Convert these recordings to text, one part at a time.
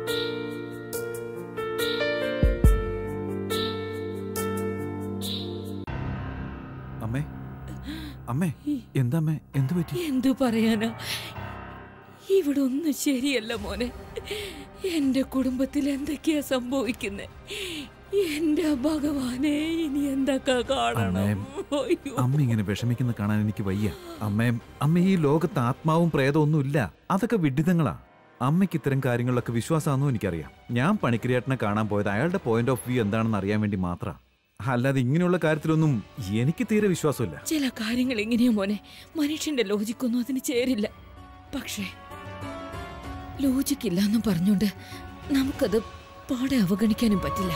അമ്മേ അമ്മേ എന്താ അമ്മേ എന്തു പറ്റി? എന്തു പറയാനാ, ഇവിടെ ഒന്നും ശരിയല്ല മോനെ. എന്റെ കുടുംബത്തിൽ എന്തൊക്കെയാ സംഭവിക്കുന്നേ? എന്റെ ഭഗവാനെ, ഇനി എന്തൊക്കെ കാണണം. അമ്മ ഇങ്ങനെ വിഷമിക്കുന്ന കാണാൻ എനിക്ക് വയ്യ. അമ്മ ഈ ലോകത്ത് ആത്മാവും പ്രേതമൊന്നും ഇല്ല, അതൊക്കെ വിഡിതങ്ങളാ. അമ്മയ്ക്ക് ഇത്തരം കാര്യങ്ങളിലൊക്കെ വിശ്വാസമാണെന്നും എനിക്കറിയാം. ഞാൻ പണിക്കരേട്ടനെ കാണാൻ പോയത് അയാളുടെ പോയിന്റ് ഓഫ് വ്യൂ എന്താണെന്ന് അറിയാൻ വേണ്ടി മാത്രം. അല്ലാതെ ഇങ്ങനെയുള്ള കാര്യത്തിലൊന്നും എനിക്ക് തീരെ വിശ്വാസമില്ല. ചില കാര്യങ്ങൾ എങ്ങനെയാ മോനെ, മനുഷ്യന്റെ ലോജിക്കൊന്നും അതിന് ചേരില്ല. പക്ഷേ ലോജിക്കില്ലെന്നും പറഞ്ഞുകൊണ്ട് നമുക്കത് പാടെ അവഗണിക്കാനും പറ്റില്ല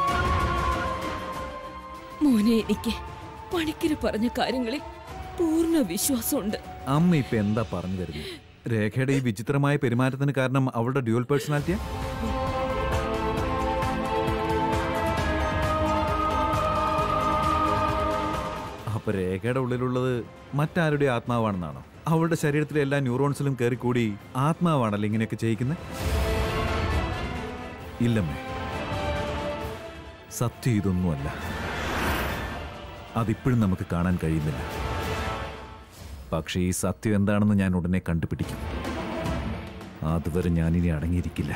മോനെ. എനിക്ക് പണിക്കര് പറഞ്ഞ കാര്യങ്ങളിൽ പൂർണ്ണ വിശ്വാസമുണ്ട്. അമ്മ ഇപ്പൊ എന്താ പറഞ്ഞു തരുന്നത്? രേഖയുടെ ഈ വിചിത്രമായ പെരുമാറ്റത്തിന് കാരണം അവളുടെ ഡ്യുവൽ പേഴ്സണാലിറ്റിയാ? അപ്പൊ രേഖയുടെ ഉള്ളിലുള്ളത് മറ്റാരുടെ ആത്മാവാണെന്നാണോ? അവളുടെ ശരീരത്തിലെ എല്ലാ ന്യൂറോൺസിലും കയറിക്കൂടി ആത്മാവാണല്ലോ ഇങ്ങനെയൊക്കെ ചെയ്യിക്കുന്നത്? ഇല്ലമ്മേ, സത്യം ഇതൊന്നുമല്ല. അതിപ്പോഴും നമുക്ക് കാണാൻ കഴിയുന്നില്ല. പക്ഷേ ഈ സത്യം എന്താണെന്ന് ഞാൻ ഉടനെ കണ്ടുപിടിക്കും. അതുവരെ ഞാനിനി അടങ്ങിയിരിക്കില്ല.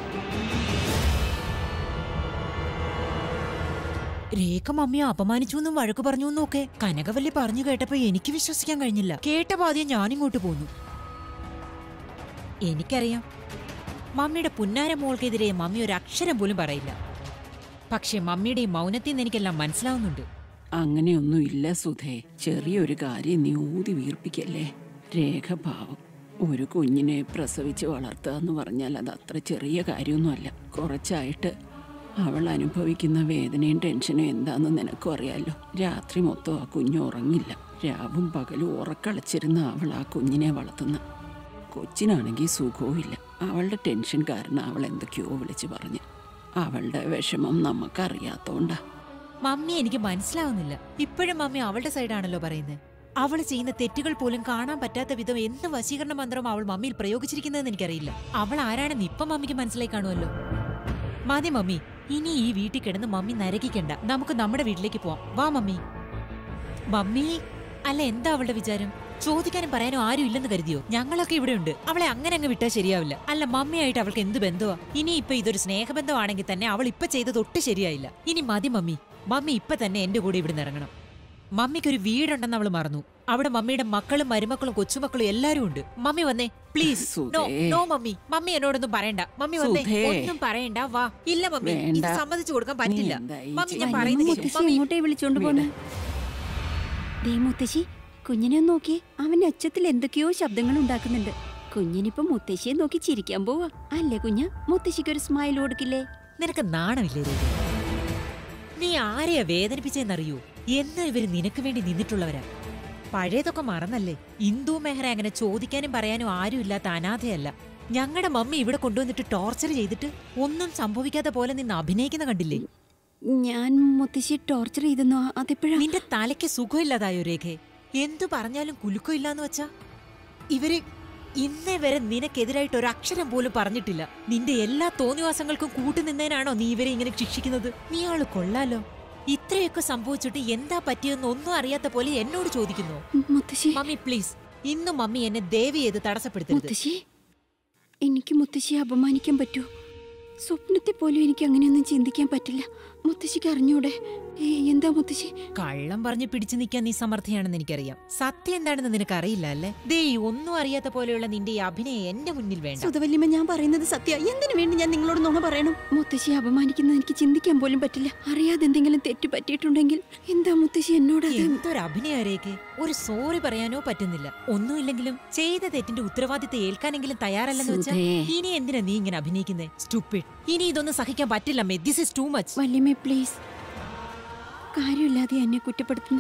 രേഖ മമ്മിയെ അപമാനിച്ചു എന്നും വഴക്ക് പറഞ്ഞു എന്നൊക്കെ കനകവല്ലി പറഞ്ഞു കേട്ടപ്പോ എനിക്ക് വിശ്വസിക്കാൻ കഴിഞ്ഞില്ല. കേട്ട പാദ്യം ഞാനിങ്ങോട്ട് പോന്നു. എനിക്കറിയാം, മമ്മിയുടെ പുന്നാര മോൾക്കെതിരെ മമ്മി ഒരു അക്ഷരം പോലും പറയില്ല. പക്ഷെ മമ്മിയുടെ ഈ മൗനത്തിൽ നിന്ന് എനിക്കെല്ലാം മനസ്സിലാവുന്നുണ്ട്. അങ്ങനെയൊന്നും ഇല്ല സുധേ. ചെറിയൊരു കാര്യം നീ ഊതി വീർപ്പിക്കല്ലേ. രേഖ പാവം, ഒരു കുഞ്ഞിനെ പ്രസവിച്ച് വളർത്തുക എന്ന് പറഞ്ഞാൽ അത് അത്ര ചെറിയ കാര്യമൊന്നുമല്ല. കുറച്ചായിട്ട് അവൾ അനുഭവിക്കുന്ന വേദനയും ടെൻഷനും എന്താണെന്ന് നിനക്കും അറിയാലോ. രാത്രി മൊത്തം ആ കുഞ്ഞ് ഉറങ്ങില്ല. രാവും പകലും ഉറക്കളിച്ചിരുന്ന അവൾ ആ കുഞ്ഞിനെ വളർത്തുന്ന. കൊച്ചിനാണെങ്കിൽ സുഖവും ഇല്ല. അവളുടെ ടെൻഷൻ കാരണം അവൾ എന്തൊക്കെയോ വിളിച്ച് പറഞ്ഞ്. അവളുടെ വിഷമം നമുക്കറിയാത്തോണ്ടാ. മമ്മി എനിക്ക് മനസ്സിലാവുന്നില്ല. ഇപ്പോഴും മമ്മി അവളുടെ സൈഡാണല്ലോ പറയുന്നത്. അവൾ ചെയ്യുന്ന തെറ്റുകൾ പോലും കാണാൻ പറ്റാത്ത വിധം എന്ത് വശീകരണ മന്ത്രം അവൾ മമ്മിയിൽ പ്രയോഗിച്ചിരിക്കുന്നതെന്ന് എനിക്കറിയില്ല. അവൾ ആരാണെന്ന് ഇപ്പം മമ്മിക്ക് മനസ്സിലായി കാണുമല്ലോ. മതി മമ്മി, ഇനി ഈ വീട്ടിൽ കിടന്ന് മമ്മി നരകിക്കണ്ട. നമുക്ക് നമ്മുടെ വീട്ടിലേക്ക് പോവാം. വാ മമ്മി. മമ്മി, അല്ല എന്താ അവളുടെ വിചാരം? ചോദിക്കാനും പറയാനും ആരും ഇല്ലെന്ന് കരുതിയോ? ഞങ്ങളൊക്കെ ഇവിടെ ഉണ്ട്. അവളെ അങ്ങനെ അങ്ങ് വിട്ടാൽ ശരിയാവില്ല. അല്ല, മമ്മിയായിട്ട് അവൾക്ക് എന്ത് ബന്ധമാ? ഇനി ഇപ്പൊ ഇതൊരു സ്നേഹബന്ധമാണെങ്കിൽ തന്നെ അവൾ ഇപ്പൊ ചെയ്തത് ഒട്ടും ശരിയായില്ല. ഇനി മതി മമ്മി. മമ്മി ഇപ്പൊ തന്നെ എന്റെ കൂടെ ഇവിടെ ഇറങ്ങണം. മമ്മിക്കൊരു വീടുണ്ടെന്ന് അവള് മറന്നു. അവിടെ മമ്മിയുടെ മക്കളും മരുമക്കളും കൊച്ചുമക്കളും എല്ലാരും ഉണ്ട്. മമ്മി വന്നേ പ്ലീസ്. നോ മമ്മി, മമ്മി എന്നോടൊന്നും പറയണ്ട. മമ്മി വന്നേ, ഒന്നും പറയണ്ട. വാ. ഇല്ല മമ്മി, ഇത് സമ്മതിച്ചു കൊടുക്കാൻ പറ്റില്ല. മമ്മി ഞാൻ പറയുന്നത് വിളിച്ചോണ്ട് പോന്നെ. മുത്തശ്ശി, കുഞ്ഞിനെ ഒന്ന് നോക്കി. അവന്റെ അച്ചത്തിൽ എന്തൊക്കെയോ ശബ്ദങ്ങൾ ഉണ്ടാക്കുന്നുണ്ട്. കുഞ്ഞിനിപ്പോ മുത്തശ്ശിയെ നോക്കി ചിരിക്കാൻ പോവാ അല്ലേ? കുഞ്ഞ്, മുത്തശ്ശിക്ക് ഒരു സ്മൈൽ കൊടുക്കില്ലേ? നിനക്ക് നാണമില്ലേ? നീ ആരെയാ വേദനിപ്പിച്ചെന്നറിയൂ? എന്ന് ഇവര് നിനക്ക് വേണ്ടി നിന്നിട്ടുള്ളവരാ. പഴയതൊക്കെ മറന്നല്ലേ? ഇന്ദു മെഹ്റ അങ്ങനെ ചോദിക്കാനും പറയാനും ആരും ഇല്ലാത്ത അനാഥയല്ല. ഞങ്ങളുടെ മമ്മി ഇവിടെ കൊണ്ടുവന്നിട്ട് ടോർച്ചർ ചെയ്തിട്ട് ഒന്നും സംഭവിക്കാത്ത പോലെ നിന്ന് അഭിനയിക്കുന്ന കണ്ടില്ലേ? ഞാൻ മുത്തശ്ശി ടോർച്ചർ ചെയ്തെന്നോ? അതെപ്പോഴാ? നിന്റെ തലയ്ക്ക് സുഖമില്ലാതായോ രേഖേ? എന്തു പറഞ്ഞാലും കുലുക്കമില്ലാന്ന് വെച്ചാ? ഇവര് ഇന്നേ വരെ നിനക്കെതിരായിട്ട് ഒരു അക്ഷരം പോലും പറഞ്ഞിട്ടില്ല. നിന്റെ എല്ലാ തോന്നിവാസങ്ങൾക്കും കൂട്ടുനിന്നേനാണോ നീ ഇവരെ ഇങ്ങനെ ശിക്ഷിക്കുന്നത്? നീ ആള് കൊള്ളാലോ. ഇത്രയൊക്കെ സംഭവിച്ചിട്ട് എന്താ പറ്റിയെന്ന് ഒന്നും അറിയാത്ത പോലെ എന്നോട് ചോദിക്കുന്നു. മമ്മി പ്ലീസ്, ഇന്നും മമ്മി എന്നെ ദയവ് ചെയ്ത് തടസ്സപ്പെടുത്തരുത്. എനിക്ക് മുത്തശ്ശിയെ അപമാനിക്കാൻ പറ്റൂ? സ്വപ്നത്തിൽ പോലും എനിക്ക് അങ്ങനെയൊന്നും ചിന്തിക്കാൻ പറ്റില്ല. മുത്തശ്ശിക്ക് അറിഞ്ഞൂടെ? എന്താ മുത്തശ്ശി? കള്ളം പറഞ്ഞ് പിടിച്ചു നിൽക്കാൻ നീ സമർത്ഥയാണെന്ന് എനിക്കറിയാം. സത്യം എന്താണെന്ന് നിനക്ക് അറിയില്ല അല്ലേ? ദേ, ഒന്നും അറിയാത്ത പോലെയുള്ള നിന്റെ ഈ അഭിനയം എന്റെ മുന്നിൽ വേണ്ട. സുധവല്യമ്മ, ഞാൻ പറയുന്നത് സത്യ. എന്തിനു വേണ്ടി ഞാൻ നിങ്ങളോട് നുണ പറയണം? മുത്തശ്ശിയെ അപമാനിക്കുന്നത് എനിക്ക് ചിന്തിക്കാൻ പോലും പറ്റില്ല. അറിയാതെ എന്തെങ്കിലും തെറ്റ് പറ്റിയിട്ടുണ്ടെങ്കിൽ എന്താ മുത്തശ്ശി എന്നോട്? എന്തൊരു അഭിനയരേക്ക്. ഒരു സോറി പറയാനോ പറ്റുന്നില്ല. ഒന്നുമില്ലെങ്കിലും ചെയ്ത തെറ്റിന്റെ ഉത്തരവാദിത്തം ഏൽക്കാനെങ്കിലും തയ്യാറല്ലെന്ന് വെച്ചാൽ ഇനി എന്തിനാ നീ ഇങ്ങനെ അഭിനയിക്കുന്നേ? സ്റ്റുപ്പിഡ്. ഇനി ഇതൊന്നും സഹിക്കാൻ പറ്റില്ലമ്മേ. This is too much. വല്യമ്മേ പ്ലീസ്, കാര്യമില്ലാതെ എന്നെ കുറ്റപ്പെടുത്തുന്ന.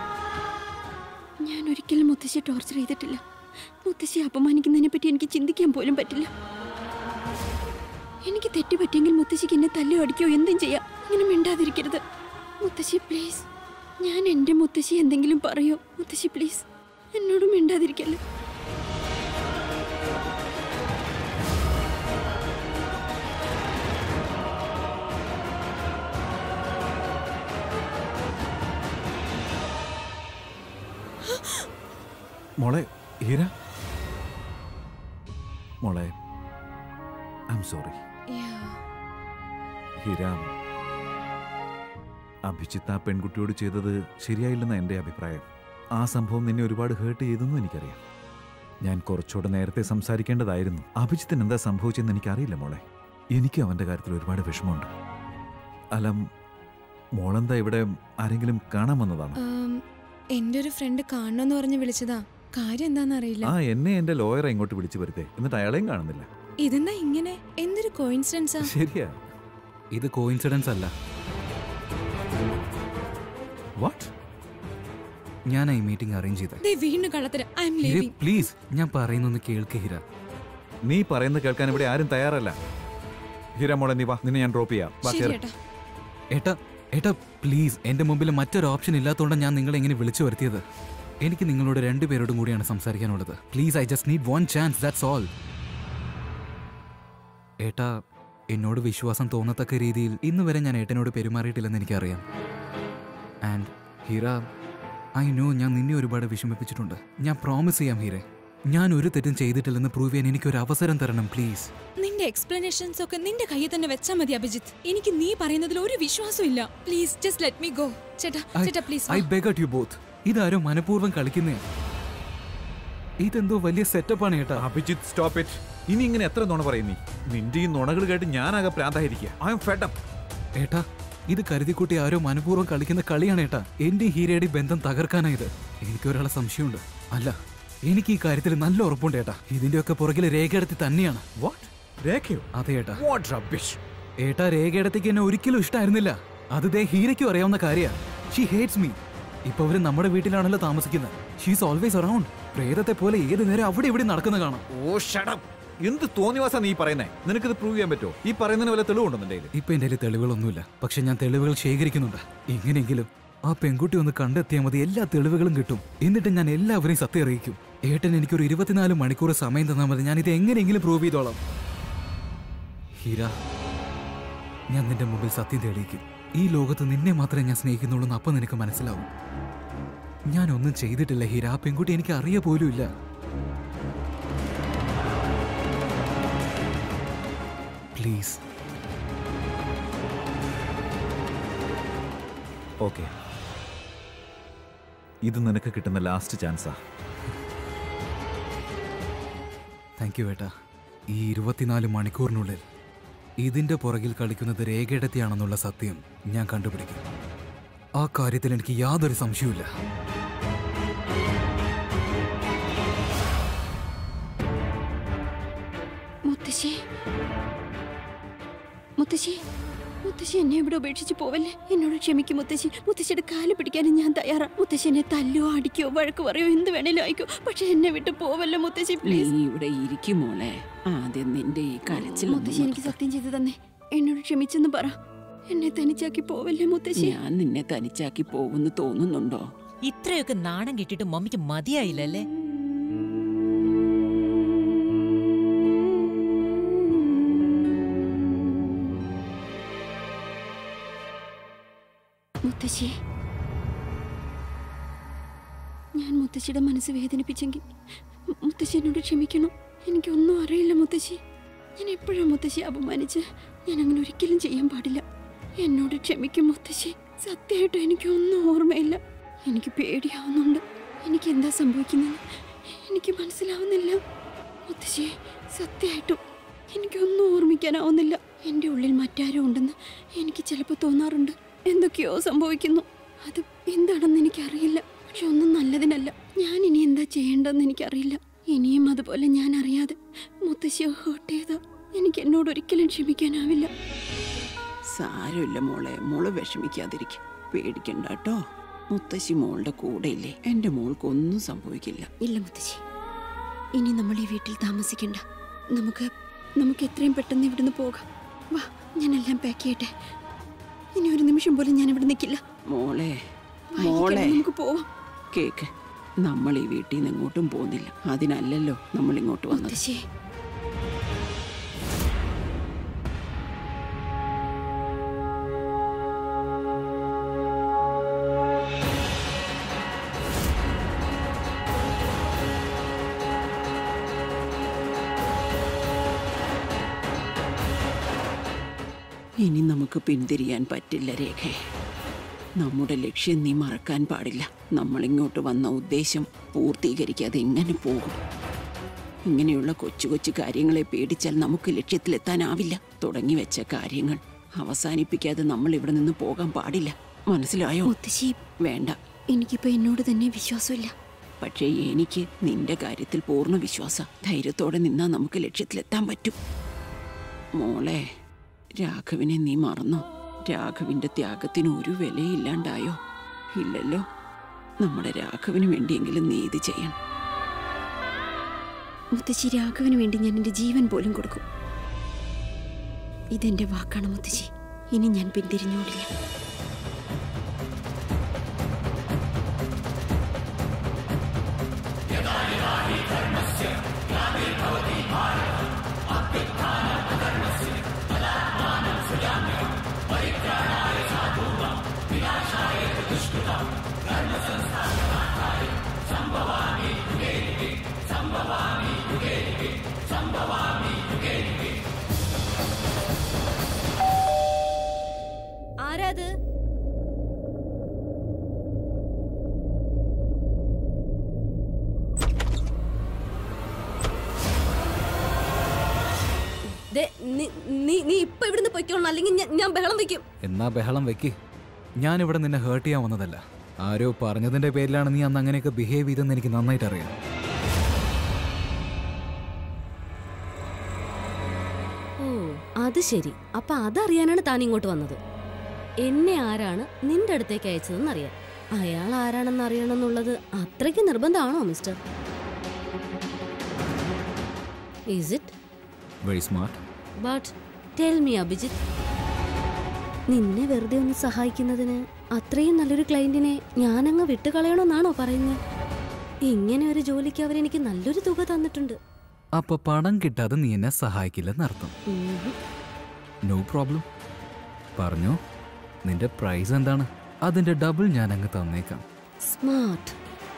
ഞാൻ ഒരിക്കലും മുത്തശ്ശിയെ ടോർച്ചർ ചെയ്തിട്ടില്ല. മുത്തശ്ശിയെ അപമാനിക്കുന്നതിനെ പറ്റി എനിക്ക് ചിന്തിക്കാൻ പോലും പറ്റില്ല. എനിക്ക് തെറ്റുപറ്റിയെങ്കിൽ മുത്തശ്ശിക്ക് എന്നെ തല്ലോ അടിക്കോ എന്തും ചെയ്യാം. ഇങ്ങനെ മിണ്ടാതിരിക്കരുത് മുത്തശ്ശി പ്ലീസ്. ഞാൻ എൻ്റെ മുത്തശ്ശി എന്തെങ്കിലും പറയോ? മുത്തശ്ശി പ്ലീസ് എന്നോട് മിണ്ടാതിരിക്കല്ലേ. മോളെ ഹീര, മോളെ I'm sorry. Heera, Abhijith ആ പെൺകുട്ടിയോട് ചെയ്തത് ശരിയായില്ലെന്ന എൻ്റെ അഭിപ്രായം. ആ സംഭവം നിന്നെ ഒരുപാട് ഹേർട്ട് ചെയ്തെന്നും എനിക്കറിയാം. ഞാൻ കുറച്ചുകൂടെ നേരത്തെ സംസാരിക്കേണ്ടതായിരുന്നു. അഭിജിത്തിന് എന്താ സംഭവിച്ചെന്ന് എനിക്കറിയില്ല മോളെ. എനിക്കും അവൻ്റെ കാര്യത്തിൽ ഒരുപാട് വിഷമമുണ്ട്. അല്ല, മോളെന്താ ഇവിടെ ആരെങ്കിലും കാണാൻ വന്നതാണ്? എന്റെ ഒരു ഫ്രണ്ട് കാണണമെന്ന് പറഞ്ഞ് വിളിച്ചതാ. കാര്യം എന്താണെന്ന് അറിയില്ല. എന്നെ എന്റെ ലോയറെ ഇങ്ങോട്ട് വിളിച്ചു വരുത്തേ, എന്നിട്ട് അയാളെയും കാണുന്നില്ല. ഇതെന്താ ഇങ്ങനെ? എന്തൊരു കോയിൻസിഡൻസാ. ശരിയാ, ഇത് കോയിൻസിഡൻസ് അല്ല. വാട്ട്? ഞാൻ ഈ മീറ്റിംഗ് അറേഞ്ച് ചെയ്തത്. വീണ്ടും കള്ളത്തരം. I am leaving. പ്ലീസ്, ഞാൻ പറയുന്നൊന്ന് കേൾക്ക് ഹിര. നീ പറയുന്നത് കേൾക്കാൻ ഇവിടെ ആരും തയ്യാറല്ല. ഹിര മോളെ, നീ വാ, നിന്നെ ഞാൻ ഡ്രോപ്പ് ചെയ്യാം. ഏട്ടാ ഏട്ടാ പ്ലീസ്, എന്റെ മുമ്പിൽ മറ്റൊരു ഓപ്ഷൻ ഇല്ലാത്തതുകൊണ്ടാണ് ഞാൻ നിങ്ങളെ എങ്ങനെ വിളിച്ചു വരുത്തിയത്. എനിക്ക് നിങ്ങളോട് രണ്ടുപേരോടും കൂടിയാണ് സംസാരിക്കാനുള്ളത്. Please, I just need one chance, that's all. ഏട്ടാ, എന്നോട് വിശ്വാസം തോന്നത്തക്ക രീതിയിൽ ഇന്ന് വരെ ഞാൻ ഏട്ടനോട് പെരുമാറിയിട്ടില്ലെന്ന് എനിക്കറിയാം. ആൻഡ് ഹീര, ഐ നോ ഞാൻ നിന്നെ ഒരുപാട് വിഷമിപ്പിച്ചിട്ടുണ്ട്. ഞാൻ പ്രോമിസ് ചെയ്യാം ഹീരെ, ഞാൻ ഒരു തെറ്റും ചെയ്തിട്ടില്ലെന്ന് പ്രൂവ് ചെയ്യാൻ എനിക്കൊരു അവസരം തരണം പ്ലീസ്. നിന്റെ എക്സ്പ്ലനേഷൻസ് ഒക്കെ നിന്റെ കയ്യിൽ തന്നെ വെച്ചാൽ മതി അഭിജിത്ത്. എനിക്ക് നീ പറയുന്നതിൽ ഒരു വിശ്വാസം ഇല്ല. Please just let me go. ചേട്ടാ please. I beg at you both. ഇതാരോ മനഃപൂർവ്വം കളിക്കുന്നതാണ്. ഇതെന്തോ വലിയ സെറ്റപ്പാണ് ഏട്ടാ. Abhijith, stop it. ഇനി ഇങ്ങനെ എത്ര നുണ പറയും നീ? നിന്റെ ഈ നുണകൾ കേട്ട് ഞാനാകെ പ്രാന്തായിരിക്കുക. I am fed up. ഏട്ടാ, ഇത് കരുതിക്കൂട്ടി ആരോ മനഃപൂർവ്വം കളിക്കുന്ന കളിയാണ് ഏട്ടാ. എന്റെ ഹീരയുടെ ബന്ധം തകർക്കാനായത്. എനിക്കൊരാളെ സംശയമുണ്ട്. അല്ല, എനിക്ക് ഈ കാര്യത്തിൽ നല്ല ഉറപ്പുണ്ട് ഏട്ടാ. ഇതിന്റെയൊക്കെ പുറകിൽ രേഖയെടുത്തി തന്നെയാണ്. രേഖയോ? അതെ ഏട്ടാ. ഏട്ടാ, രേഖയെടുത്തേക്ക് എന്നെ ഒരിക്കലും ഇഷ്ടമായിരുന്നില്ല. അത് ദേ ഹീരയ്ക്കും അറിയാവുന്ന കാര്യമാണ്. She hates me. ഇപ്പൊ അവര് നമ്മുടെ വീട്ടിലാണല്ലോ താമസിക്കുന്നത്. She's always around. പ്രേതത്തെ പോലെ ഏത് നേരം അവിടെ ഇവിടെ നടക്കുന്ന കാണാം. Oh shut up. എന്ത് തോന്നിവാസാ നീ പറയുന്നേ? നിനക്കിത് പ്രൂവ് ചെയ്യാൻ പറ്റുമോ? ഈ പറയുന്നതിന് വല്ല തെളിവുണ്ടോ നിന്റെ കയ്യിൽ? ഇപ്പൊ എന്റെ കയ്യിൽ തെളിവുകളൊന്നുമില്ല, പക്ഷെ ഞാൻ തെളിവുകൾ ശേഖരിക്കുന്നുണ്ട്. എങ്ങനെയെങ്കിലും ആ പെൺകുട്ടി ഒന്ന് കണ്ടെത്തിയാൽ മതി. എല്ലാ തെളിവുകളും കിട്ടും. എന്നിട്ട് ഞാൻ എല്ലാവരെയും സത്യം അറിയിക്കും. ഏട്ടൻ എനിക്കൊരു 24 മണിക്കൂർ സമയം തന്നാൽ മതി. ഞാൻ ഇത് എങ്ങനെയെങ്കിലും പ്രൂവ് ചെയ്തോളാം. ഹീര, ഞാൻ നിന്റെ മുമ്പിൽ സത്യം തെളിയിക്കും. ഈ ലോകത്ത് നിന്നെ മാത്രമേ ഞാൻ സ്നേഹിക്കുന്നുള്ളൂ എന്ന് അപ്പം നിനക്ക് മനസ്സിലാവും. ഞാനൊന്നും ചെയ്തിട്ടില്ല ഹീര. ആ പെൺകുട്ടി എനിക്ക് അറിയ പോലുമില്ല. പ്ലീസ്. ഓക്കെ, ഇത് നിനക്ക് കിട്ടുന്ന ലാസ്റ്റ് ചാൻസാ. താങ്ക് യു ഏട്ടാ. ഈ 24 മണിക്കൂറിനുള്ളിൽ ഇതിന്റെ പുറകിൽ കളിക്കുന്നത് രേഖയെടുത്തിയാണെന്നുള്ള സത്യം ഞാൻ കണ്ടുപിടിക്കും. ആ കാര്യത്തിൽ എനിക്ക് യാതൊരു സംശയവുമില്ല. മുത്തശ്ശി എന്നെ ഇവിടെ ഉപേക്ഷിച്ച് പോവല്ലേ. എന്നോട് ക്ഷമിക്കും മുത്തശ്ശി. മുത്തശ്ശിയുടെ കാല് പിടിക്കാനും ഞാൻ തയ്യാറാ. മുത്തശ്ശി എന്നെ തല്ലോ അടിക്കോ വഴക്ക് പറയോ എന്ത് വേണേലും ആയിക്കോ, പക്ഷെ എന്നെ വിട്ട് പോവല്ലോ മുത്തശ്ശി പ്ലീസ്. നീ ഇവിടെ ഇരിക്കുമോളെ. ആദ്യം നിന്റെ ഈ കരച്ചിൽ. മുത്തശ്ശി എനിക്ക് സത്യം ചെയ്തു തന്നെ. എന്നോട് ക്ഷമിച്ചെന്ന് പറ. എന്നെ തനിച്ചാക്കി പോവല്ലേ മുത്തശ്ശി. ഞാൻ നിന്നെ തനിച്ചാക്കി പോകുന്നു തോന്നുന്നുണ്ടോ? ഇത്രയൊക്കെ നാണം കെട്ടിട്ട് മമ്മിക്ക് മതിയായില്ലല്ലേ? മുത്തശ്ശി, ഞാൻ മുത്തശ്ശിയുടെ മനസ്സ് വേദനിപ്പിച്ചെങ്കിൽ മുത്തശ്ശി എന്നോട് ക്ഷമിക്കണം. എനിക്കൊന്നും അറിയില്ല മുത്തശ്ശി. ഞാൻ എപ്പോഴാണ് മുത്തശ്ശി അപമാനിച്ച്? ഞാൻ അങ്ങനെ ഒരിക്കലും ചെയ്യാൻ പാടില്ല. എന്നോട് ക്ഷമിക്കും മുത്തശ്ശി. സത്യമായിട്ടും എനിക്കൊന്നും ഓർമ്മയില്ല. എനിക്ക് പേടിയാവുന്നുണ്ട്. എനിക്ക് എന്താ സംഭവിക്കുന്നത് എനിക്ക് മനസ്സിലാവുന്നില്ല മുത്തശ്ശി. സത്യമായിട്ടും എനിക്കൊന്നും ഓർമ്മിക്കാനാവുന്നില്ല. എൻ്റെ ഉള്ളിൽ മറ്റാരും ഉണ്ടെന്ന് എനിക്ക് ചിലപ്പോൾ തോന്നാറുണ്ട്. എന്തൊക്കെയോ സംഭവിക്കുന്നു. അത് എന്താണെന്ന് എനിക്കറിയില്ല. പക്ഷെ ഒന്നും നല്ലതിനല്ല. ഞാൻ ഇനി എന്താ ചെയ്യേണ്ടതെന്ന് എനിക്കറിയില്ല. ഇനിയും അതുപോലെ ഞാൻ അറിയാതെ മുത്തശ്ശിയെ ഹേർട്ട് ചെയ്ത എനിക്ക് എന്നോട് ഒരിക്കലും ക്ഷമിക്കാനാവില്ല. സാരമില്ല മോളെ, മോള് വിഷമിക്കാതിരിക്കും. പേടിക്കണ്ട കേട്ടോ. മുത്തശ്ശി മോളുടെ കൂടെ ഇല്ലേ? എൻ്റെ മോൾക്കൊന്നും സംഭവിക്കില്ല. ഇല്ല മുത്തശ്ശി, ഇനി നമ്മൾ ഈ വീട്ടിൽ താമസിക്കണ്ട. നമുക്ക് എത്രയും പെട്ടെന്ന് ഇവിടുന്ന് പോകാം. വാ, ഞാനെല്ലാം പാക്ക് ചെയ്യട്ടെ. ഇനി ഒരു നിമിഷം പോലും ഞാൻ ഇവിടെ നിൽക്കില്ല. മോളെ നമുക്ക് പോവാം. കേക്ക്, നമ്മൾ ഈ വീട്ടിൽ നിന്ന് എങ്ങോട്ടും പോകുന്നില്ല. അതിനല്ലല്ലോ നമ്മൾ ഇങ്ങോട്ട് വന്നത്. ഇനി നമുക്ക് പിന്തിരിയാൻ പറ്റില്ല രേഖേ. നമ്മുടെ ലക്ഷ്യം നീ മറക്കാൻ പാടില്ല. നമ്മളിങ്ങോട്ട് വന്ന ഉദ്ദേശം പൂർത്തീകരിക്കാതെ എങ്ങനെ പോകും? ഇങ്ങനെയുള്ള കൊച്ചു കൊച്ചു കാര്യങ്ങളെ പേടിച്ചാൽ നമുക്ക് ലക്ഷ്യത്തിലെത്താനാവില്ല. തുടങ്ങി വെച്ച കാര്യങ്ങൾ അവസാനിപ്പിക്കാതെ നമ്മൾ ഇവിടെ നിന്ന് പോകാൻ പാടില്ല. മനസ്സിലായോ? മുത്തശ്ശി, വേണ്ട. എനിക്കിപ്പോ എന്നോട് തന്നെ വിശ്വാസമില്ല. പക്ഷേ എനിക്ക് നിന്റെ കാര്യത്തിൽ പൂർണ്ണ വിശ്വാസം. ധൈര്യത്തോടെ നിന്നാ നമുക്ക് ലക്ഷ്യത്തിലെത്താൻ പറ്റും. മോളെ, രാഘവിനെ നീ മറന്നോ? രാഘവിന്റെ ത്യാഗത്തിന് ഒരു വിലയില്ലാണ്ടായോ? ഇല്ലല്ലോ. നമ്മുടെ രാഘവിന് വേണ്ടിയെങ്കിലും നീ ഇത് ചെയ്യണം. മുത്തശ്ശി, രാഘവിന് വേണ്ടി ഞാൻ എൻ്റെ ജീവൻ പോലും കൊടുക്കും. ഇതെന്റെ വാക്കാണ് മുത്തശ്ശി. ഇനി ഞാൻ പിന്തിരിഞ്ഞോടില്ല. ആരാത്? നീ ഇപ്പൊ ഇവിടുന്ന് പൊയ്ക്കോളണം, അല്ലെങ്കിൽ ഞാൻ ബഹളം വെക്കും. എന്നാ ബഹളം വെക്ക്. ഞാനിവിടെ നിന്നെ ഹേർട്ട് ചെയ്യാൻ വന്നതല്ല. ആരോ പറഞ്ഞതിന്റെ പേരിലാണ് നീ അന്ന് അങ്ങനെയൊക്കെ ബിഹേവ് ചെയ്തെന്ന് എനിക്ക് നന്നായിട്ട് അറിയാം. ഓ, അത് ശരി. അപ്പൊ അതറിയാനാണ് താൻ ഇങ്ങോട്ട് വന്നത്. എന്നെ ആരാണ് നിന്റെ അടുത്തേക്ക് അയച്ചതെന്ന് അറിയാം. അയാൾ ആരാണെന്ന് അറിയണമെന്നുള്ളത് അത്രയ്ക്ക് നിർബന്ധമാണോ mister? Is it? Very smart. But tell me Abhijith, നിന്നെ വെറുതെ ഒന്ന് സഹായിക്കുന്നതിന് അത്രയും നല്ലൊരു ക്ലയന്റിനെ ഞാനങ്ങ് വിട്ടുകളയണമെന്നാണോ പറയുന്നത്? ഇങ്ങനെ ഒരു ജോലിക്ക് അവരെനിക്ക് നല്ലൊരു തുക തന്നിട്ടുണ്ട്. അപ്പൊ പണം കിട്ടാതെ നീ എന്നെ സഹായിക്കില്ലെന്നർത്ഥം. No problem. പറഞ്ഞു, നിന്റെ പ്രൈസ് എന്താണ്? അതിന്റെ ഡബിൾ ഞാൻ അങ്ങ് തന്നേക്കാം. Smart,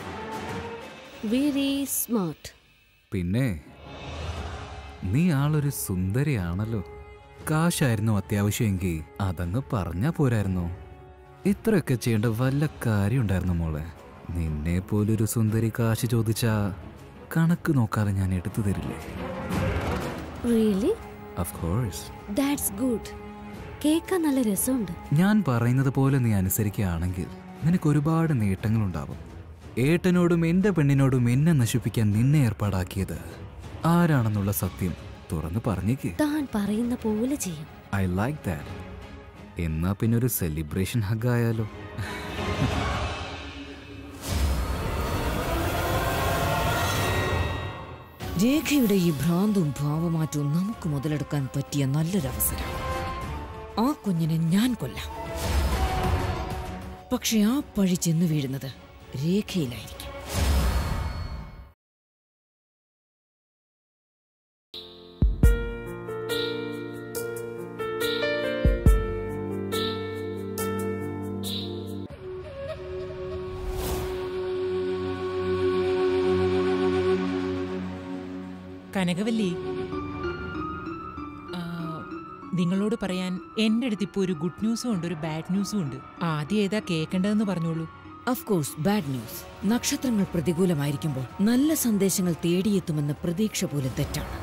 very smart. പിന്നെ നീ ആളൊരു സുന്ദരിയാണല്ലോ. കാശായിരുന്നു അത്യാവശ്യമെങ്കിൽ അതങ്ങ് പറഞ്ഞാ പോരായിരുന്നു. ഇത്രയൊക്കെ ചെയ്യേണ്ട വല്ല കാര്യം ഉണ്ടായിരുന്നു മോളെ? നിന്നെ പോലൊരു സുന്ദരി കാശ് ചോദിച്ചാ കണക്ക് നോക്കാതെ ഞാൻ എടുത്തു തരില്ലേ? Really? Of course. That's good. കേൾക്കാൻ നല്ല രസമുണ്ട്. ഞാൻ പറയുന്നത് പോലെ നീ അനുസരിക്കുകയാണെങ്കിൽ നിനക്ക് ഒരുപാട് നേട്ടങ്ങളുണ്ടാവും. ഏട്ടനോടും എന്റെ പെണ്ണിനോടും എന്നെ നശിപ്പിക്കാൻ നിന്നെ ഏർപ്പാടാക്കിയത് ആരാണെന്നുള്ള സത്യം തുറന്നു പറഞ്ഞേക്ക്. താൻ പറയുന്ന പോലെ ചെയ്യും. I like that. എന്നാ പിന്നെ ഒരു സെലിബ്രേഷൻ ഹഗ്ഗായാലോ? രേഖയുടെ ഈ ഭ്രാന്തും ഭാവമാറ്റവും നമുക്ക് മുതലെടുക്കാൻ പറ്റിയ നല്ലൊരവസരം. ആ കുഞ്ഞിനെ ഞാൻ കൊല്ലാം. പക്ഷെ ആ പഴി ചെന്നു വീഴുന്നത് രേഖയിലായിരിക്കും. കനകവല്ലി, നിങ്ങളോട് പറയാൻ എൻ്റെ അടുത്ത് ഇപ്പോൾ ഒരു ഗുഡ് ന്യൂസും ഉണ്ട്, ഒരു ബാഡ് ന്യൂസും ഉണ്ട്. ആദ്യം ഏതാ കേൾക്കേണ്ടതെന്ന് പറഞ്ഞോളൂ. Of course bad news. നക്ഷത്രങ്ങൾ പ്രതികൂലമായിരിക്കുമ്പോൾ നല്ല സന്ദേശങ്ങൾ തേടിയെത്തുമെന്ന പ്രതീക്ഷ പോലും തെറ്റാണ്.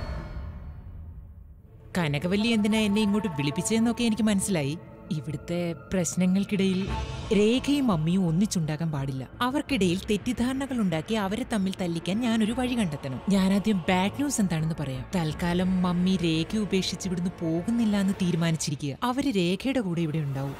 കനകവല്ലി എന്തിനാ എന്നെ ഇങ്ങോട്ട് വിളിപ്പിച്ചതെന്നൊക്കെ എനിക്ക് മനസ്സിലായി. ഇവിടുത്തെ പ്രശ്നങ്ങൾക്കിടയിൽ രേഖയും അമ്മയും ഒന്നിച്ചുണ്ടാകാൻ പാടില്ല. അവർക്കിടയിൽ തെറ്റിദ്ധാരണകൾ ഉണ്ടാക്കി അവരെ തമ്മിൽ തല്ലിക്കാൻ ഞാനൊരു വഴി കണ്ടെത്തണം. ഞാനാദ്യം ബാഡ് ന്യൂസ് എന്താണെന്ന് പറയാം. തൽക്കാലം മമ്മി രേഖ ഉപേക്ഷിച്ച് ഇവിടുന്ന് പോകുന്നില്ല എന്ന് തീരുമാനിച്ചിരിക്കുക. അവര് രേഖയുടെ കൂടെ ഇവിടെ ഉണ്ടാവും.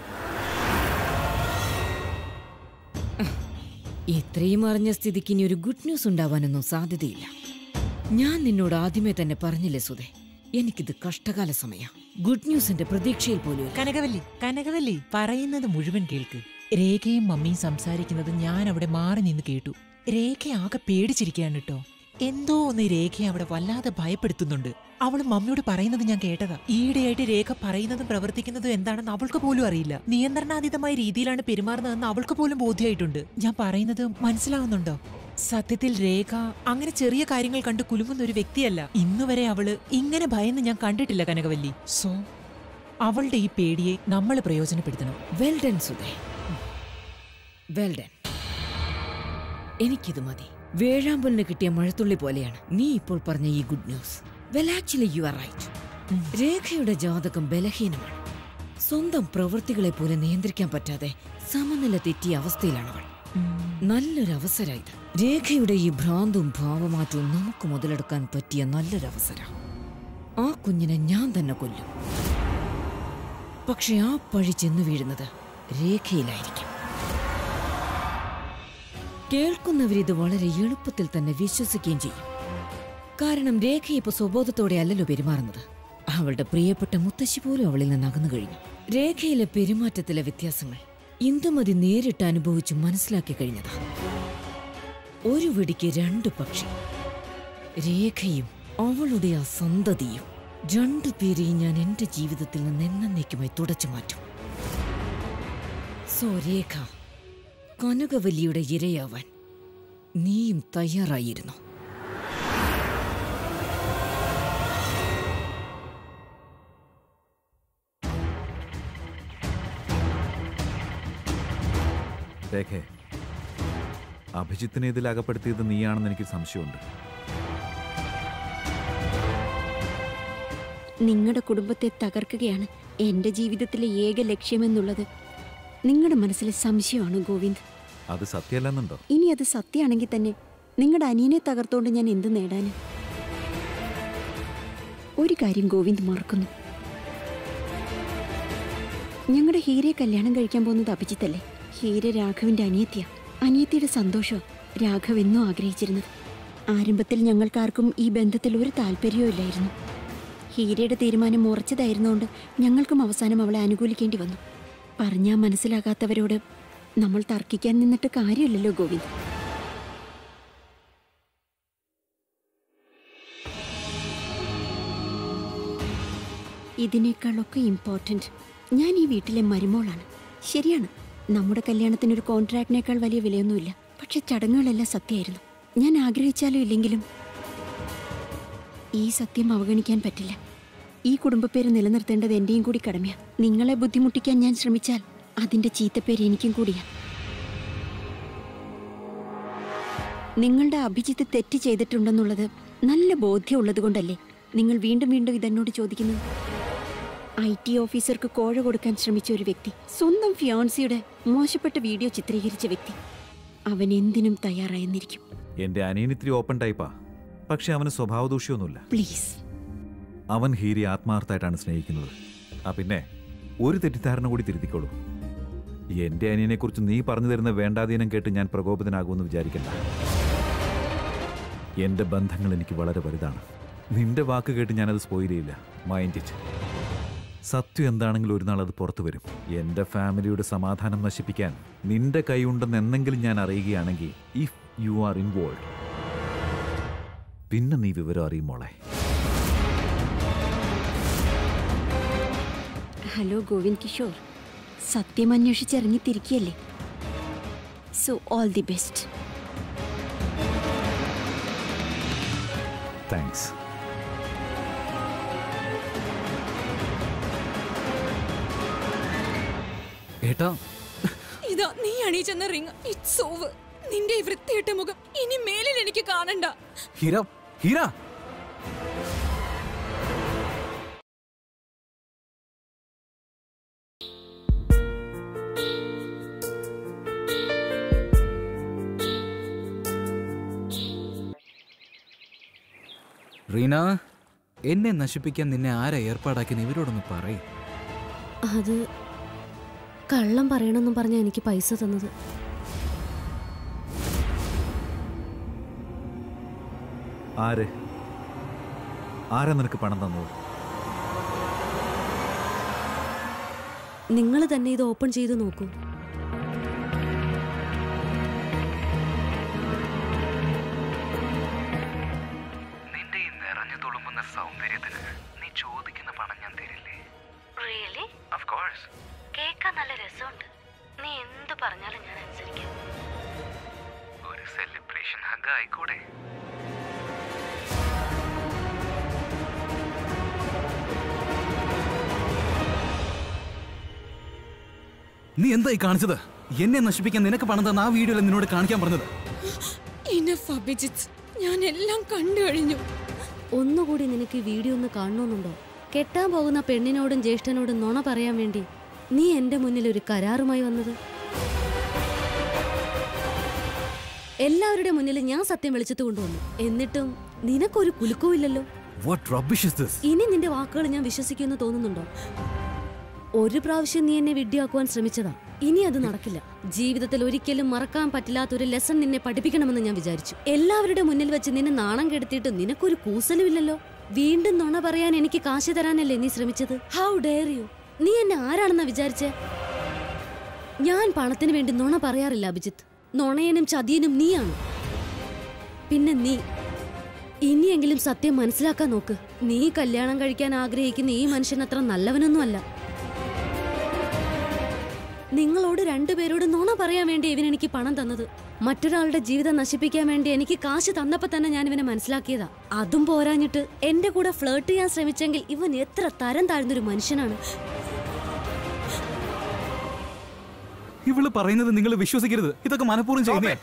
ഇത്രയും അറിഞ്ഞ സ്ഥിതിക്ക് ഇനി ഒരു ഗുഡ് ന്യൂസ് ഉണ്ടാവാനൊന്നും സാധ്യതയില്ല. ഞാൻ നിന്നോട് ആദ്യമേ തന്നെ പറഞ്ഞില്ലേ സുധേ, എനിക്കിത് കഷ്ടകാല സമയം. ഗുഡ് ന്യൂസിന്റെ പ്രതീക്ഷയിൽ പോലും. കനകവല്ലി പറയുന്നത് മുഴുവൻ കേൾക്ക്. രേഖയും മമ്മിയും സംസാരിക്കുന്നത് ഞാൻ അവിടെ മാറി നിന്ന് കേട്ടു. രേഖ ആകെ പേടിച്ചിരിക്കുകയാണ് കേട്ടോ. എന്തോ ഒന്ന് രേഖയെ അവിടെ വല്ലാതെ ഭയപ്പെടുത്തുന്നുണ്ട്. അവള് മമ്മിയോട് പറയുന്നത് ഞാൻ കേട്ടതാ. ഈയിടെയായിട്ട് രേഖ പറയുന്നതും പ്രവർത്തിക്കുന്നതും എന്താണെന്ന് അവൾക്ക് പോലും അറിയില്ല. നിയന്ത്രണാതീതമായ രീതിയിലാണ് പെരുമാറുന്നതെന്ന് അവൾക്ക് പോലും ബോധ്യമായിട്ടുണ്ട്. ഞാൻ പറയുന്നത് മനസ്സിലാവുന്നുണ്ടോ? സത്യത്തിൽ രേഖ അങ്ങനെ ചെറിയ കാര്യങ്ങൾ കണ്ട് കുലുങ്ങുന്ന ഒരു വ്യക്തിയല്ല. ഇന്നുവരെ അവള് ഇങ്ങനെ ഭയന്ന് ഞാൻ കണ്ടിട്ടില്ല കനകവല്ലി. സോ അവളുടെ ഈ പേടിയെ നമ്മൾ പ്രയോജനപ്പെടുത്തണം. വെൽ ഡൺ സുധേ, വെൽ ഡൺ. എനിക്കിത് മതി. വേഴാമ്പലിന് കിട്ടിയ മഴത്തുള്ളി പോലെയാണ് നീ ഇപ്പോൾ പറഞ്ഞ ഈ good news. Well actually you are right. രേഖയുടെ ജാതകം ബലഹീനമാണ്. സ്വന്തം പ്രവൃത്തികളെ പോലെ നിയന്ത്രിക്കാൻ പറ്റാതെ സമനില തെറ്റിയ അവസ്ഥയിലാണവൾ. നല്ലൊരവസരം ഇത്. രേഖയുടെ ഈ ഭ്രാന്തും ഭാവമാറ്റവും നമുക്ക് മുതലെടുക്കാൻ പറ്റിയ നല്ലൊരവസരം. ആ കുഞ്ഞിനെ ഞാൻ തന്നെ കൊല്ലും. പക്ഷെ ആ പഴി ചെന്നു വീഴുന്നത് രേഖയിലായിരിക്കും. കേൾക്കുന്നവരിത് വളരെ എളുപ്പത്തിൽ തന്നെ വിശ്വസിക്കുകയും ചെയ്യും. കാരണം രേഖ ഇപ്പൊ സ്വബോധത്തോടെ അല്ലല്ലോ പെരുമാറുന്നത്. അവളുടെ പ്രിയപ്പെട്ട മുത്തശ്ശി പോലും അവളിൽ നിന്ന് അകന്നു കഴിഞ്ഞു. രേഖയിലെ പെരുമാറ്റത്തിലെ വ്യത്യാസങ്ങൾ ഇന്ദുമതി നേരിട്ട് അനുഭവിച്ച് മനസ്സിലാക്കി കഴിഞ്ഞതാ. ഒരു വെടിക്ക് 2 പക്ഷി. രേഖയും അവളുടെ ആ സന്തതിയും. 2 പേരെയും ഞാൻ എന്റെ ജീവിതത്തിൽ നിന്ന് എന്നേക്കുമായി തുടച്ചു മാറ്റും. സോ രേഖ, കനകവല്ലിയുടെ ഇരയാവാൻ നീയും തയ്യാറായിരുന്നു. രേഖേ, അഭിജിത്തിനെ ഇതിൽ അകപ്പെടുത്തിയത് നീയാണെന്ന് എനിക്ക് സംശയമുണ്ട്. നിങ്ങളുടെ കുടുംബത്തെ തകർക്കുകയാണ് എന്റെ ജീവിതത്തിലെ ഏക ലക്ഷ്യമെന്നുള്ളത് നിങ്ങളുടെ മനസ്സിലെ സംശയമാണ് ഗോവിന്ദ്. അത് സത്യമല്ലെന്നുണ്ടോ? ഇനി അത് സത്യമാണെങ്കിൽ തന്നെ നിങ്ങളുടെ അനിയനെ തകർത്തോണ്ട് ഞാൻ എന്ത് നേടാന്? ഒരു കാര്യം ഗോവിന്ദ് മറക്കുന്നു. ഞങ്ങളുടെ ഹീരയെ കല്യാണം കഴിക്കാൻ പോകുന്നത് അഭിജിത്തല്ലേ? ഹീര രാഘവിന്റെ അനിയത്തിയുടെ സന്തോഷം രാഘവ് എന്നും ആഗ്രഹിച്ചിരുന്നത്. ആരംഭത്തിൽ ഞങ്ങൾക്കാർക്കും ഈ ബന്ധത്തിൽ ഒരു താല്പര്യവും ഇല്ലായിരുന്നു. ഹീരയുടെ തീരുമാനം ഉറച്ചതായിരുന്നുകൊണ്ട് ഞങ്ങൾക്കും അവസാനം അവളെ അനുകൂലിക്കേണ്ടി വന്നു. പറഞ്ഞാൽ മനസ്സിലാകാത്തവരോട് നമ്മൾ തർക്കിക്കാൻ നിന്നിട്ട് കാര്യമില്ലല്ലോ ഗോവിന്ദ്. ഇതിനേക്കാളൊക്കെ ഇമ്പോർട്ടന്റ് ഞാൻ ഈ വീട്ടിലെ മരുമോളാണ്. ശരിയാണ്, നമ്മുടെ കല്യാണത്തിനൊരു കോൺട്രാക്ടിനേക്കാൾ വലിയ വിലയൊന്നുമില്ല. പക്ഷെ ചടങ്ങുകളെല്ലാം സത്യമായിരുന്നു. ഞാൻ ആഗ്രഹിച്ചാലും ഇല്ലെങ്കിലും ഈ സത്യം അവഗണിക്കാൻ പറ്റില്ല. ഈ കുടുംബപ്പേര് നിലനിർത്തേണ്ടത് എന്റെയും കൂടി കടമയാണ്. നിങ്ങളെ ബുദ്ധിമുട്ടിക്കാൻ ഞാൻ ശ്രമിച്ചാൽ അതിന്റെ ചീത്തപ്പേര് എനിക്കും കൂടിയാണ്. നിങ്ങളുടെ അഭിജിത്ത് തെറ്റ് ചെയ്തിട്ടുണ്ടെന്നുള്ളത് നല്ല ബോധ്യമുള്ളത് കൊണ്ടല്ലേ നിങ്ങൾ വീണ്ടും വീണ്ടും ഇതെന്നോട് ചോദിക്കുന്നത്? IT ഓഫീസർക്ക് കോഴ കൊടുക്കാൻ ശ്രമിച്ച ഒരു വ്യക്തി, സ്വന്തം ഫിയോൺസിയുടെ മോശപ്പെട്ട വീഡിയോ ചിത്രീകരിച്ച വ്യക്തി, അവൻ എന്തിനും തയ്യാറായെന്നിരിക്കും. എന്റെ അനിയനിത്തിരി ഓപ്പൺ ടൈപ്പാ, പക്ഷെ അവന് സ്വഭാവദൂഷ്യമൊന്നുമില്ല. പ്ലീസ്, അവൻ ഹീരി ആത്മാർത്ഥമായിട്ടാണ് സ്നേഹിക്കുന്നത്. പിന്നെ ഒരു തെറ്റിദ്ധാരണ കൂടി തിരുത്തിക്കോളൂ. എന്റെ അനിയനെക്കുറിച്ച് നീ പറഞ്ഞു തരുന്ന വേണ്ടാധീനം കേട്ട് ഞാൻ പ്രകോപിതനാകുമെന്ന് വിചാരിക്കണ്ട. എന്റെ ബന്ധങ്ങൾ എനിക്ക് വളരെ വലുതാണ്. നിന്റെ വാക്ക് കേട്ട് ഞാനത് സ്പോയിൽ ചെയ്യില്ല. Mind it. സത്യം എന്താണെങ്കിലും ഒരു നാൾ അത് പുറത്തു വരും. എന്റെ ഫാമിലിയുടെ സമാധാനം നശിപ്പിക്കാൻ നിന്റെ കൈയുണ്ടെന്ന് എന്തെങ്കിലും ഞാൻ അറിയുകയാണെങ്കിൽ, ഇഫ് യു ആർ ഇൻവോൾവ്, പിന്നെ നീ വിവരം അറിയുമോളെ. ഹലോ ഗോവിന്ദ് കിഷോർ, സത്യം അന്വേഷിച്ചിറങ്ങിത്തിരിക്കുകയല്ലേ? So all the best. Thanks. ഏട്ടാ, ഇതാ നീ അണിയിച്ചെന്ന റിങ്. It's over. നിന്റെ ഈ വൃത്തിയിട്ട മുഖം ഇനി മേലിൽ എനിക്ക് കാണണ്ട. ഹീര, ഹീര. റീന, എന്നെ നശിപ്പിക്കാൻ നിന്നെ ആരാ ഏർപ്പാടാക്കി? ഇവരോടൊന്ന് പറയും. അത് കള്ളം പറയണമെന്നും പറഞ്ഞാ എനിക്ക് പൈസ തന്നത്. ആരാ നിനക്ക് പണം തന്നത്? നിങ്ങൾ തന്നെ ഇത് ഓപ്പൺ ചെയ്ത് നോക്കൂ. നിന്റെ ഈ നിറഞ്ഞു തുളുമ്പുന്ന സൗന്ദര്യത്തിന് നീ ചോദിക്കുന്ന പണം ഞാൻ തരില്ലേ? റിയലി? Of course. കേൾക്കാൻ നല്ല രസമുണ്ട്. നീ എന്ത് പറഞ്ഞാലും ഞാൻ അനുസരിക്കാം. ഒരു സെലിബ്രേഷൻ ഹഗ് ആയിക്കോട്ടെ? നീ എന്തായി കാണിച്ചത്? എന്നെ നശിപ്പിക്കാൻ നിനക്ക് പണം തന്ന ആ വീഡിയോയിൽ നിന്നോട് കാണിക്കാൻ പറഞ്ഞത്. ഇനഫ് അഭിജിത്ത്, ഞാൻ എല്ലാം കണ്ടു കഴിഞ്ഞു. ഒന്നുകൂടി നിനക്ക് ഈ വീഡിയോ ഒന്ന് കാണണമെന്നുണ്ടോ? കെട്ടാൻ പോകുന്ന പെണ്ണിനോടും ജ്യേഷ്ഠനോടും നുണ പറയാൻ വേണ്ടി നീ എന്റെ മുന്നിൽ ഒരു കരാറുമായി വന്നത്. എല്ലാവരുടെ മുന്നിൽ ഞാൻ സത്യം വെളിച്ചത്ത് കൊണ്ടുവന്നു. എന്നിട്ടും നിനക്കൊരു കുലുക്കവുമില്ലല്ലോ. ഇനി നിന്റെ വാക്കുകൾ ഞാൻ വിശ്വസിക്കുമെന്ന് തോന്നുന്നുണ്ടോ? ഒരു പ്രാവശ്യം നീ എന്നെ വിഡ്ഢിയാക്കുവാൻ ശ്രമിച്ചതാ. ഇനി അത് നടക്കില്ല. ജീവിതത്തിൽ ഒരിക്കലും മറക്കാൻ പറ്റില്ലാത്തൊരു ലെസൺ നിന്നെ പഠിപ്പിക്കണമെന്ന് ഞാൻ വിചാരിച്ചു. എല്ലാവരുടെ മുന്നിൽ വെച്ച് നിന്നെ നാണം കെടുത്തിയിട്ട് നിനക്കൊരു കൂസലുമില്ലല്ലോ. വീണ്ടും നുണ പറയാൻ എനിക്ക് കാശ് തരാനല്ലേ നീ ശ്രമിച്ചത്? How dare you! നീ എന്നെ ആരാണെന്നാ വിചാരിച്ചേ? ഞാൻ പണത്തിന് വേണ്ടി നുണ പറയാറില്ല അഭിജിത്ത്. നുണയനും ചതിയനും നീയാണ്. പിന്നെ നീ ഇനിയെങ്കിലും സത്യം മനസ്സിലാക്കാൻ നോക്ക്. നീ കല്യാണം കഴിക്കാൻ ആഗ്രഹിക്കുന്ന ഈ മനുഷ്യൻ അത്ര നല്ലവനൊന്നുമല്ല. നിങ്ങളോട് രണ്ടുപേരോട് നുണ പറയാൻ വേണ്ടി ഇവൻ എനിക്ക് പണം തന്നത്. മറ്റൊരാളുടെ ജീവിതം നശിപ്പിക്കാൻ വേണ്ടി എനിക്ക് കാശ് തന്നപ്പോ തന്നെ ഞാൻ ഇവനെ മനസ്സിലാക്കിയതാ. അതും പോരാഞ്ഞിട്ട് എന്റെ കൂടെ ഫ്ലേർട്ട് ചെയ്യാൻ ശ്രമിച്ചെങ്കിൽ ഇവൻ എത്ര തരം താഴ്ന്നൊരു മനുഷ്യനാണ്. ഇവള് പറയുന്നത് നിങ്ങൾ വിശ്വസിക്കരുത്. ഇതൊക്കെ മനഃപൂർവ്വം ചെയ്യുന്നേ.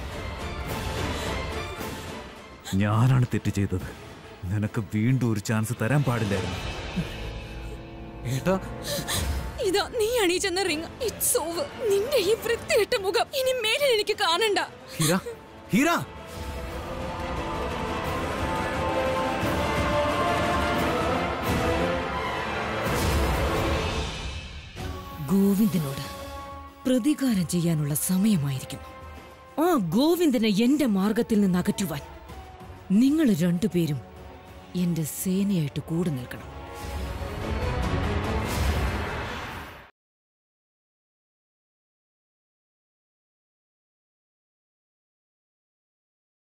ഞാനാണ് തെറ്റ് ചെയ്തത്. നിനക്ക് വീണ്ടും ഒരു ചാൻസ് തരാൻ പാടില്ലായിരുന്നു. ഏട്ടാ, ഇതാ നീ അണിയിച്ചെന്ന റിംഗ്. It's over. നിന്റെ ഈ വൃത്തികെട്ട മുഖം ഇനി മേലിൽ എനിക്ക് കാണണ്ട. ഹീര, ഹീര. ഗോവിന്ദനോട് പ്രതികാരം ചെയ്യാനുള്ള സമയമായിരിക്കുന്നു. ആ ഗോവിന്ദനെ എന്റെ മാർഗത്തിൽ നിന്ന് അകറ്റുവാൻ നിങ്ങൾ രണ്ടുപേരും എന്റെ സേനയായിട്ട് കൂടെ നിൽക്കണം.